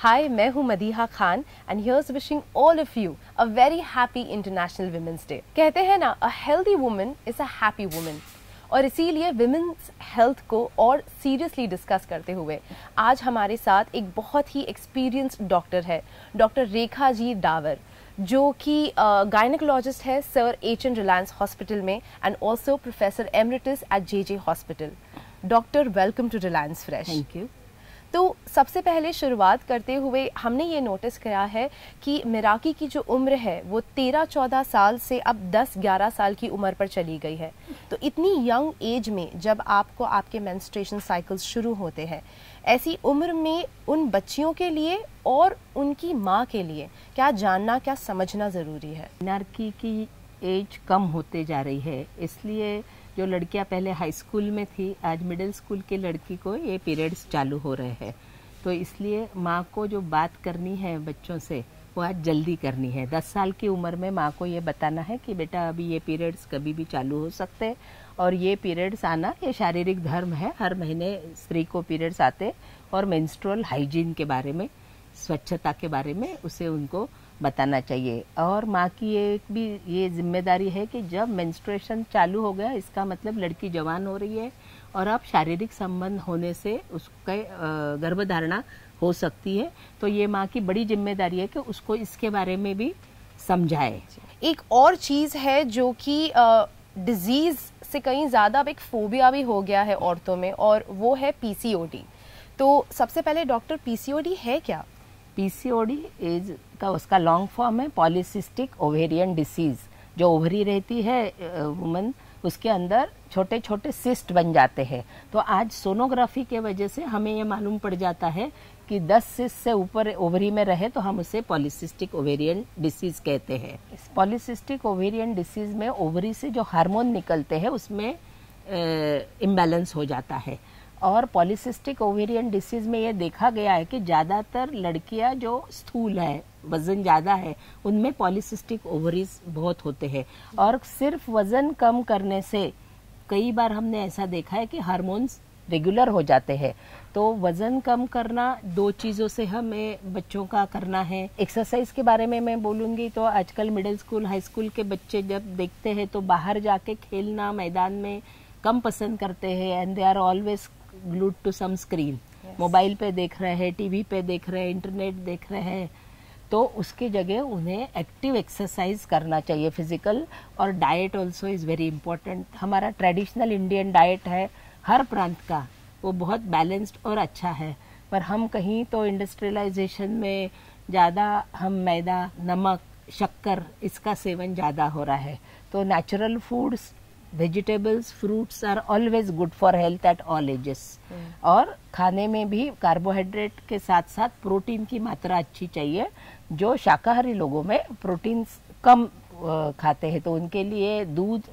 Hi, मैं हूँ Madiha Khan and here's wishing all of you a very happy International Women's Day. कहते हैं ना, a healthy woman is a happy woman. और इसीलिए विमेंस हेल्थ को और सीरियसली डिस्कस करते हुए आज हमारे साथ एक बहुत ही एक्सपीरियंस्ड डॉक्टर है, डॉक्टर रेखा जी डावर, जो कि गायनेकोलॉजिस्ट है सर एच.एन. रिलायंस हॉस्पिटल में and also professor emeritus at J J. Hospital. Doctor, welcome to Reliance fresh. Thank you. तो सबसे पहले शुरुआत करते हुए हमने ये नोटिस किया है कि मिराकी की जो उम्र है वो 13-14 साल से अब 10-11 साल की उम्र पर चली गई है. तो इतनी यंग एज में जब आपको आपके मेंस्ट्रुएशन साइकिल्स शुरू होते हैं, ऐसी उम्र में उन बच्चियों के लिए और उनकी माँ के लिए क्या जानना, क्या समझना ज़रूरी है? मिराकी की एज कम होते जा रही है, इसलिए जो लड़कियां पहले हाई स्कूल में थी, आज मिडिल स्कूल के लड़की को ये पीरियड्स चालू हो रहे हैं. तो इसलिए माँ को जो बात करनी है बच्चों से वो आज जल्दी करनी है. 10 साल की उम्र में माँ को ये बताना है कि बेटा अभी ये पीरियड्स कभी भी चालू हो सकते हैं और ये पीरियड्स आना ये शारीरिक धर्म है. हर महीने स्त्री को पीरियड्स आते और मेंस्ट्रुअल हाइजीन के बारे में, स्वच्छता के बारे में उसे उनको बताना चाहिए. और माँ की एक भी ये जिम्मेदारी है कि जब मेंस्ट्रुएशन चालू हो गया, इसका मतलब लड़की जवान हो रही है और अब शारीरिक संबंध होने से उसका गर्भधारणा हो सकती है. तो ये माँ की बड़ी जिम्मेदारी है कि उसको इसके बारे में भी समझाए. एक और चीज़ है जो कि डिजीज से कहीं ज़्यादा अब एक फोबिया भी हो गया है औरतों में, और वो है पीसीओडी. तो सबसे पहले डॉक्टर, पीसीओडी है क्या? पीसीओडी एज का उसका लॉन्ग फॉर्म है पॉलीसिस्टिक ओवेरियन डिसीज. जो ओवरी रहती है वुमन, उसके अंदर छोटे छोटे सिस्ट बन जाते हैं. तो आज सोनोग्राफी के वजह से हमें ये मालूम पड़ जाता है कि 10 सिस्ट से ऊपर ओवरी में रहे तो हम उसे पॉलीसिस्टिक ओवेरियन डिसीज कहते हैं. इस पॉलीसिस्टिक ओवेरियन डिसीज में ओवरी से जो हार्मोन निकलते हैं उसमें इम्बैलेंस हो जाता है. और पॉलीसिस्टिक ओवेरियन डिसीज में ये देखा गया है कि ज़्यादातर लड़कियां जो स्थूल है, वजन ज़्यादा है, उनमें पॉलीसिस्टिक ओवरीज बहुत होते हैं. और सिर्फ वजन कम करने से कई बार हमने ऐसा देखा है कि हार्मोन्स रेगुलर हो जाते हैं. तो वजन कम करना 2 चीज़ों से हमें बच्चों का करना है. एक्सरसाइज के बारे में मैं बोलूँगी तो आजकल मिडिल स्कूल, हाई स्कूल के बच्चे जब देखते हैं तो बाहर जाके खेलना मैदान में कम पसंद करते हैं and they are always glued to some screen. Mobile पे देख रहे हैं, टीवी पे देख रहे हैं, इंटरनेट देख रहे हैं. तो उसकी जगह उन्हें एक्टिव एक्सरसाइज करना चाहिए, फिजिकल. और diet also is very important. हमारा ट्रेडिशनल इंडियन डाइट है हर प्रांत का, वो बहुत बैलेंस्ड और अच्छा है. पर हम कहीं तो इंडस्ट्रियलाइजेशन में ज़्यादा हम मैदा, नमक, शक्कर इसका सेवन ज़्यादा हो रहा है. तो natural foods, vegetables, fruits are always good for health at all ages. और खाने में भी कार्बोहाइड्रेट के साथ साथ प्रोटीन की मात्रा अच्छी चाहिए. जो शाकाहारी लोगों में प्रोटीन कम खाते हैं तो उनके लिए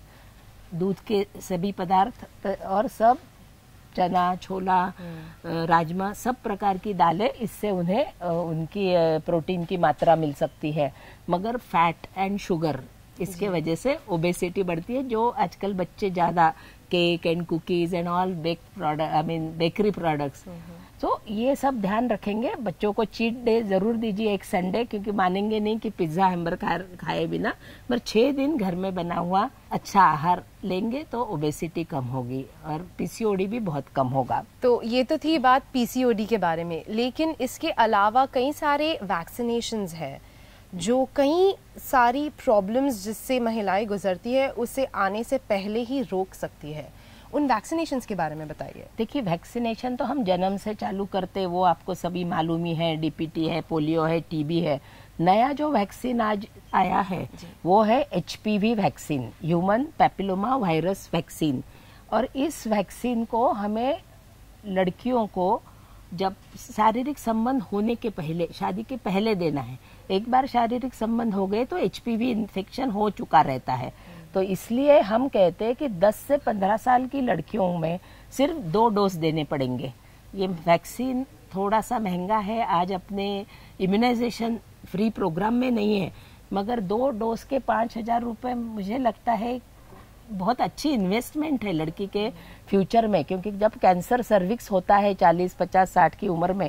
दूध के सभी पदार्थ और सब चना, छोला, राजमा, सब प्रकार की दालें, इससे उन्हें उनकी प्रोटीन की मात्रा मिल सकती है. मगर फैट एंड शुगर, इसके वजह से ओबेसिटी बढ़ती है. जो आजकल बच्चे ज़्यादा cake and cookies and all bake product, I mean bakery products. तो ये सब ध्यान रखेंगे. बच्चों को चीट डे जरूर दीजिए एक संडे, क्योंकि मानेंगे नहीं कि पिज्जा हैमबर्गर खाए बिना. पर 6 दिन घर में बना हुआ अच्छा आहार लेंगे तो ओबेसिटी कम होगी और पीसीओडी भी बहुत कम होगा. तो ये तो थी बात पीसीओडी के बारे में, लेकिन इसके अलावा कई सारे वैक्सीनेशंस हैं जो कई सारी प्रॉब्लम्स जिससे महिलाएं गुजरती है उसे आने से पहले ही रोक सकती है. उन वैक्सीनेशंस के बारे में बताइए. देखिए, वैक्सीनेशन तो हम जन्म से चालू करते, वो आपको सभी मालूम ही है. डीपीटी है, पोलियो है, टीबी है. नया जो वैक्सीन आज आया है वो है HPV vaccine, human papilloma virus vaccine. और इस वैक्सीन को हमें लड़कियों को जब शारीरिक संबंध होने के पहले, शादी के पहले देना है. एक बार शारीरिक संबंध हो गए तो एचपीवी इन्फेक्शन हो चुका रहता है. तो इसलिए हम कहते हैं कि 10 से 15 साल की लड़कियों में सिर्फ 2 डोज देने पड़ेंगे. ये वैक्सीन थोड़ा सा महंगा है, आज अपने इम्यूनाइजेशन फ्री प्रोग्राम में नहीं है, मगर 2 डोज के 5,000 रुपये मुझे लगता है बहुत अच्छी इन्वेस्टमेंट है लड़की के फ्यूचर में. क्योंकि जब कैंसर सर्विक्स होता है 40, 50, 60 की उम्र में,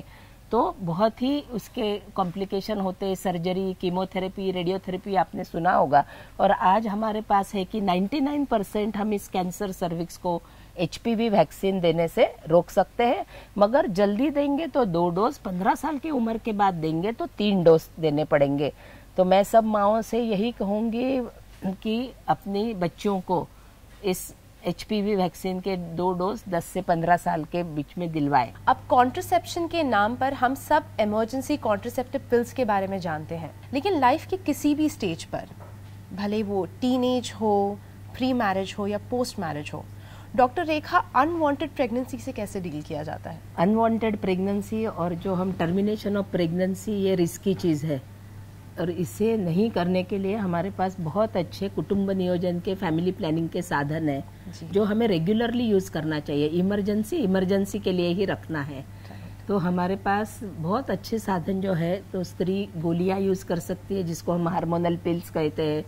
तो बहुत ही उसके कॉम्प्लिकेशन होते हैं, सर्जरी, कीमोथेरेपी, रेडियोथेरेपी आपने सुना होगा। और आज हमारे पास है कि 99% हम इस कैंसर सर्विक्स को HPV वैक्सीन देने से रोक सकते हैं, मगर जल्दी देंगे तो 2 डोज, 15 साल की उम्र के बाद देंगे तो 3 डोज देने पड़ेंगे। तो मैं सब माँओं से यही कहूँगी कि अपनी बच्चों को इस HPV वैक्सीन के 2 डोज 10 से 15 साल के बीच में दिलवाएं। अब कॉन्ट्रासेप्शन के नाम पर हम सब इमरजेंसी कॉन्ट्रासेप्टिव पिल्स के बारे में जानते हैं, लेकिन लाइफ के किसी भी स्टेज पर, भले वो टीनेज हो, प्री मैरिज हो या पोस्ट मैरिज हो, डॉक्टर रेखा अनवांटेड प्रेगनेंसी से कैसे डील किया जाता है? अनवांटेड प्रेगनेंसी और जो हम टर्मिनेशन ऑफ प्रेगनेंसी, ये रिस्की चीज़ है और इसे नहीं करने के लिए हमारे पास बहुत अच्छे कुटुंब नियोजन के, फैमिली प्लानिंग के साधन है जो हमें रेगुलरली यूज करना चाहिए। इमरजेंसी के लिए ही रखना है। तो हमारे पास बहुत अच्छे साधन जो है, तो स्त्री गोलियां यूज कर सकती है जिसको हम हार्मोनल पिल्स कहते हैं,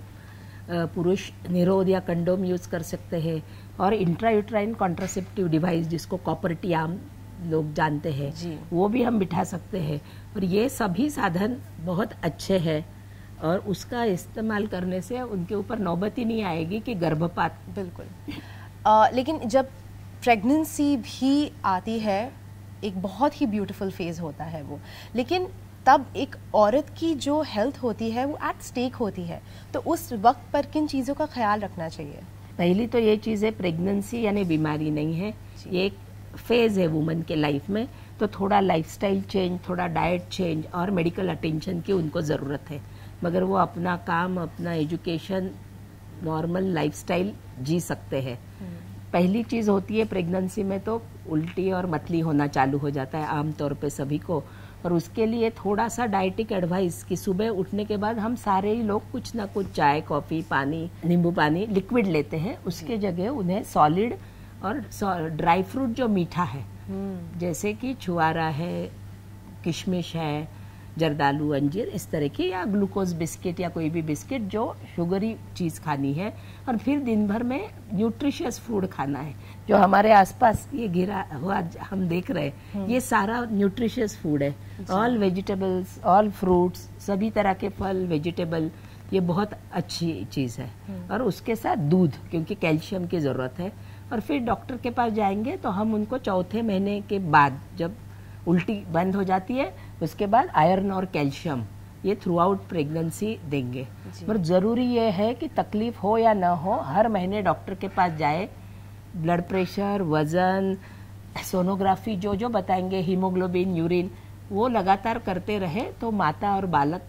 पुरुष निरोध या कंडोम यूज कर सकते हैं, और इंट्रायूट्राइन कॉन्ट्रासेप्टिव डिवाइस जिसको कॉपर टियाम लोग जानते हैं वो भी हम बिठा सकते हैं। और ये सभी साधन बहुत अच्छे हैं और उसका इस्तेमाल करने से उनके ऊपर नौबत ही नहीं आएगी कि गर्भपात। बिल्कुल। लेकिन जब प्रेगनेंसी भी आती है, एक बहुत ही ब्यूटीफुल फेज होता है वो, लेकिन तब एक औरत की जो हेल्थ होती है वो एट स्टेक होती है, तो उस वक्त पर किन चीज़ों का ख्याल रखना चाहिए? पहली तो ये चीज़ है, प्रेगनेंसी यानी बीमारी नहीं है, ये एक फेज है वुमन के लाइफ में। तो थोड़ा लाइफस्टाइल चेंज, थोड़ा डाइट चेंज और मेडिकल अटेंशन की उनको ज़रूरत है, मगर वो अपना काम, अपना एजुकेशन, नॉर्मल लाइफस्टाइल जी सकते हैं। पहली चीज़ होती है प्रेगनेंसी में तो उल्टी और मतली होना चालू हो जाता है आमतौर पे सभी को, और उसके लिए थोड़ा सा डाइटिक एडवाइस कि सुबह उठने के बाद हम सारे ही लोग कुछ ना कुछ चाय, कॉफ़ी, पानी, नींबू पानी, लिक्विड लेते हैं, उसके जगह उन्हें सॉलिड और ड्राई फ्रूट जो मीठा है, जैसे कि छुआरा है, किशमिश है, जर्दालू, अंजीर, इस तरह की, या ग्लूकोज बिस्किट या कोई भी बिस्किट जो शुगरी चीज़ खानी है। और फिर दिन भर में न्यूट्रिशियस फूड खाना है। जो हमारे आसपास ये घिरा हुआ हम देख रहे हैं, ये सारा न्यूट्रिशियस फूड है। ऑल वेजिटेबल्स, ऑल फ्रूट्स, सभी तरह के फल, वेजिटेबल, ये बहुत अच्छी चीज़ है। और उसके साथ दूध, क्योंकि कैल्शियम की ज़रूरत है। और फिर डॉक्टर के पास जाएंगे तो हम उनको चौथे महीने के बाद, जब उल्टी बंद हो जाती है, उसके बाद आयरन और कैल्शियम ये थ्रू आउट प्रेगनेंसी देंगे। पर जरूरी ये है कि तकलीफ हो या ना हो, हर महीने डॉक्टर के पास जाए। ब्लड प्रेशर, वजन, सोनोग्राफी जो जो बताएंगे, हीमोग्लोबिन, यूरिन, वो लगातार करते रहे तो माता और बालक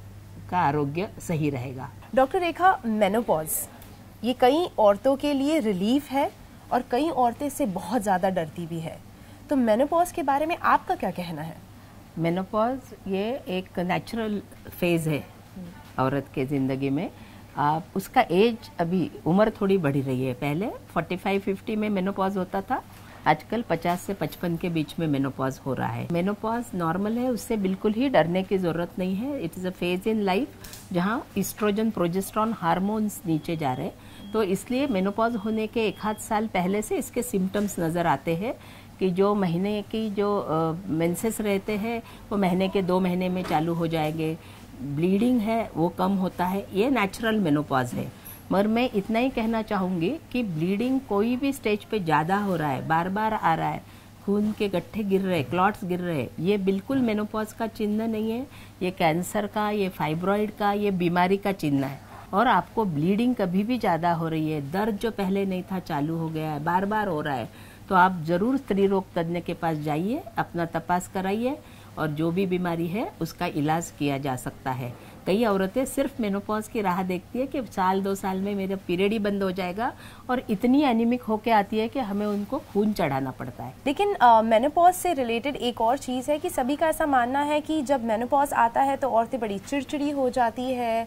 का आरोग्य सही रहेगा। डॉक्टर रेखा, मेनोपॉज ये कई औरतों के लिए रिलीफ है और कई औरतें इससे बहुत ज़्यादा डरती भी है, तो मेनोपॉज के बारे में आपका क्या कहना है? मेनोपॉज ये एक नेचुरल फेज है औरत के ज़िंदगी में। आप उसका एज, अभी उम्र थोड़ी बढ़ी रही है। पहले 45-50 में मेनोपॉज होता था, आजकल 50 से 55 के बीच में मेनोपॉज हो रहा है। मेनोपॉज नॉर्मल है, उससे बिल्कुल ही डरने की ज़रूरत नहीं है। It is a phase in life जहाँ ईस्ट्रोजन, प्रोजेस्टेरॉन हार्मोन्स नीचे जा रहे हैं। तो इसलिए मेनोपॉज होने के 1 साल पहले से इसके सिम्टम्स नज़र आते हैं कि जो महीने की जो मेंसेस रहते हैं वो महीने के 2 महीने में चालू हो जाएंगे। ब्लीडिंग है वो कम होता है, ये नेचुरल मेनोपॉज है। मगर मैं इतना ही कहना चाहूँगी कि ब्लीडिंग कोई भी स्टेज पे ज़्यादा हो रहा है, बार बार आ रहा है, खून के गट्ठे गिर रहे, क्लॉट्स गिर रहे, ये बिल्कुल मेनोपॉज का चिन्ह नहीं है। ये कैंसर का, ये फाइब्रॉइड का, ये बीमारी का चिन्ह है। और आपको ब्लीडिंग कभी भी ज़्यादा हो रही है, दर्द जो पहले नहीं था चालू हो गया है, बार बार हो रहा है, तो आप ज़रूर स्त्री रोग तज्ञ के पास जाइए, अपना तपास कराइए और जो भी बीमारी है उसका इलाज किया जा सकता है। कई औरतें सिर्फ मेनोपॉज की राह देखती है कि साल 2 साल में मेरा पीरियड ही बंद हो जाएगा, और इतनी एनीमिक होके आती है कि हमें उनको खून चढ़ाना पड़ता है। लेकिन मेनोपॉज से रिलेटेड एक और चीज़ है कि सभी का ऐसा मानना है कि जब मेनोपॉज आता है तो औरतें बड़ी चिड़चिड़ी हो जाती है।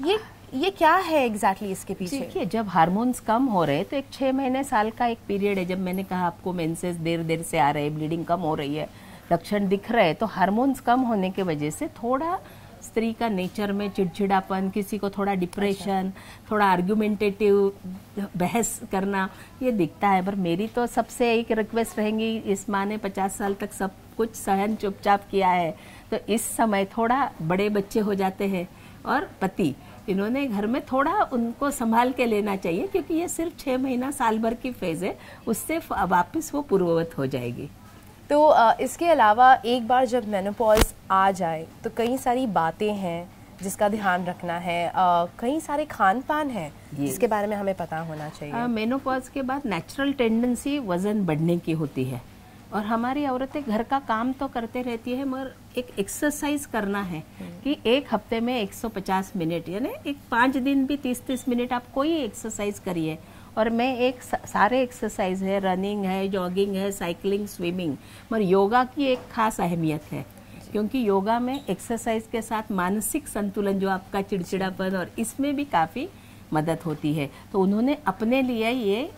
ये क्या है एग्जैक्टली इसके पीछे? देखिए, जब हार्मोन्स कम हो रहे हैं तो एक 6 महीने साल का एक पीरियड है। जब मैंने कहा आपको मेंसेस देर से आ रहे हैं, ब्लीडिंग कम हो रही है, लक्षण दिख रहे हैं, तो हार्मोन्स कम होने की वजह से थोड़ा स्त्री का नेचर में चिड़चिड़ापन, किसी को थोड़ा डिप्रेशन, थोड़ा आर्ग्यूमेंटेटिव बहस करना, ये दिखता है। पर मेरी तो सबसे एक रिक्वेस्ट रहेंगी, इस माँ ने 50 साल तक सबको कुछ सहन चुपचाप किया है, तो इस समय थोड़ा बड़े बच्चे हो जाते हैं और पति, इन्होंने घर में थोड़ा उनको संभाल के लेना चाहिए, क्योंकि ये सिर्फ 6 महीना साल भर की फेज है, उससे वापस वो पूर्ववत हो जाएगी। तो इसके अलावा एक बार जब मेनोपॉज आ जाए तो कई सारी बातें हैं जिसका ध्यान रखना है, कई सारे खान पान है जिसके बारे में हमें पता होना चाहिए। मेनोपॉज के बाद नेचुरल टेंडेंसी वजन बढ़ने की होती है, और हमारी औरतें घर का काम तो करते रहती है, मगर एक एक्सरसाइज करना है कि एक हफ्ते में 150 मिनट, यानी एक 5 दिन भी 30-30 मिनट आप कोई एक्सरसाइज करिए। और मैं एक सारे एक्सरसाइज है, रनिंग है, जॉगिंग है, साइकिलिंग, स्विमिंग, मगर योगा की एक खास अहमियत है, क्योंकि योगा में एक्सरसाइज के साथ मानसिक संतुलन, जो आपका चिड़चिड़ापन, और इसमें भी काफ़ी मदद होती है। तो उन्होंने अपने लिए ये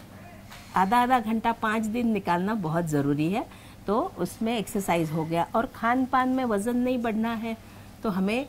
आधा घंटा 5 दिन निकालना बहुत ज़रूरी है। तो उसमें एक्सरसाइज हो गया, और खान पान में वज़न नहीं बढ़ना है तो हमें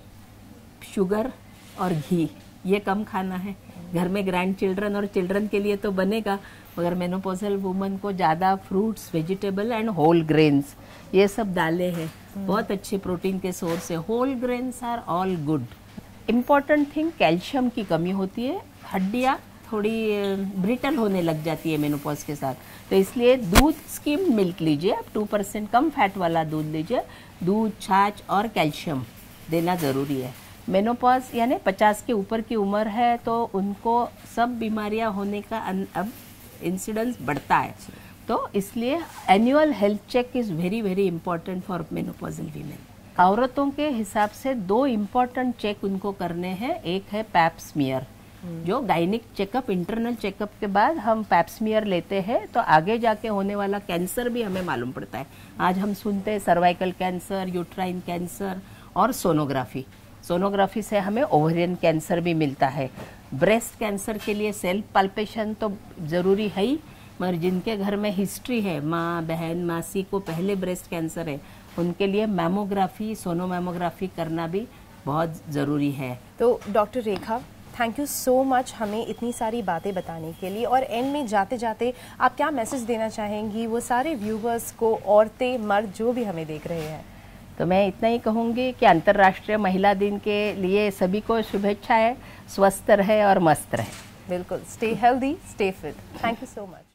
शुगर और घी ये कम खाना है। घर में ग्रैंड चिल्ड्रन और चिल्ड्रन के लिए तो बनेगा, मगर मेनोपॉजल वुमन को ज़्यादा fruits, vegetable and whole grains, ये सब डाले हैं, बहुत अच्छे प्रोटीन के सोर्स है। Whole grains are all good. Important thing, calcium की कमी होती है, हड्डियाँ थोड़ी ब्रिटल होने लग जाती है मेनोपॉज के साथ, तो इसलिए दूध, स्किम्ड मिल्क लीजिए आप, 2% कम फैट वाला दूध लीजिए, दूध, छाछ और कैल्शियम देना ज़रूरी है। मेनोपॉज यानी 50 के ऊपर की उम्र है तो उनको सब बीमारियां होने का अब इंसिडेंस बढ़ता है, तो इसलिए annual health check is very very important for menopausal women. औरतों के हिसाब से 2 इम्पॉर्टेंट चेक उनको करने हैं। एक है पैप स्मीयर, जो गायनिक चेकअप, इंटरनल चेकअप के बाद हम पैप स्मीयर लेते हैं, तो आगे जाके होने वाला कैंसर भी हमें मालूम पड़ता है। आज हम सुनते हैं सर्वाइकल कैंसर, यूट्राइन कैंसर और सोनोग्राफी। सोनोग्राफी से हमें ओवरियन कैंसर भी मिलता है। ब्रेस्ट कैंसर के लिए सेल्फ पाल्पेशन तो ज़रूरी है ही, मगर जिनके घर में हिस्ट्री है, माँ, बहन, मासी को पहले ब्रेस्ट कैंसर है, उनके लिए मैमोग्राफी, सोनोमैमोग्राफी करना भी बहुत ज़रूरी है। तो doctor Rekha, thank you so much हमें इतनी सारी बातें बताने के लिए। और एंड में जाते जाते आप क्या मैसेज देना चाहेंगी वो सारे व्यूवर्स को, औरतें, मर्द जो भी हमें देख रहे हैं? तो मैं इतना ही कहूँगी कि अंतर्राष्ट्रीय महिला दिन के लिए सभी को शुभेच्छाएं, स्वस्थ रहे और मस्त रहे। बिल्कुल, stay healthy, stay fit. Thank you so much.